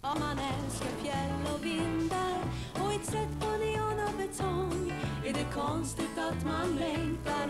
Om man älskar fjäll och vindar och ett sätt på neon och betong, är det konstigt att man längtar